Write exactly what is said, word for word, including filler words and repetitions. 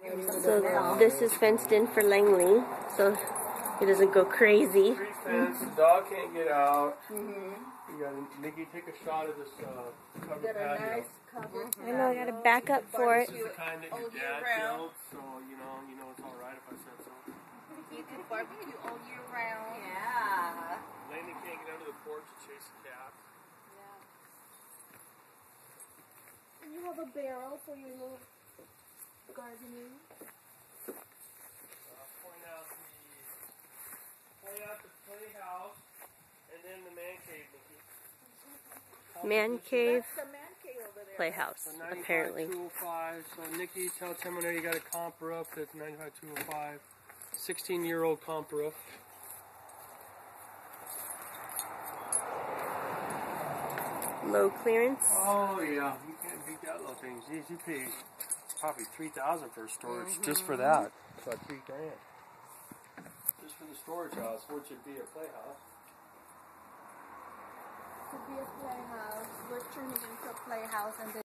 So this is fenced in for Langley, so he doesn't go crazy. Street fence, the dog can't get out. Mm-hmm. You gotta, Nikki, take a shot of this uh, cover Got a patio. nice cover. I know, I gotta back up for it. This is the kind that your dad built, so you know, you know it's all right if I said so. You can barbecue all year round. Yeah. Langley can't get under the porch to chase the cat. Yeah. And you have a barrel for your little gardening. Uh, point out the point out the playhouse and then the man cave, Nikki. Man cave, That's the man cave over there. playhouse, So ninety-five apparently. two oh five. So Nikki, tell Tim when you got a comp roof that's ninety-five two oh five. sixteen year old comp roof. Low clearance. Oh yeah, you can't beat that little thing. Geez, you pay probably three thousand for storage mm-hmm. just for that. It's like three grand. Just for the storage house, which would be a playhouse. Could be a playhouse. We're turning into a playhouse and then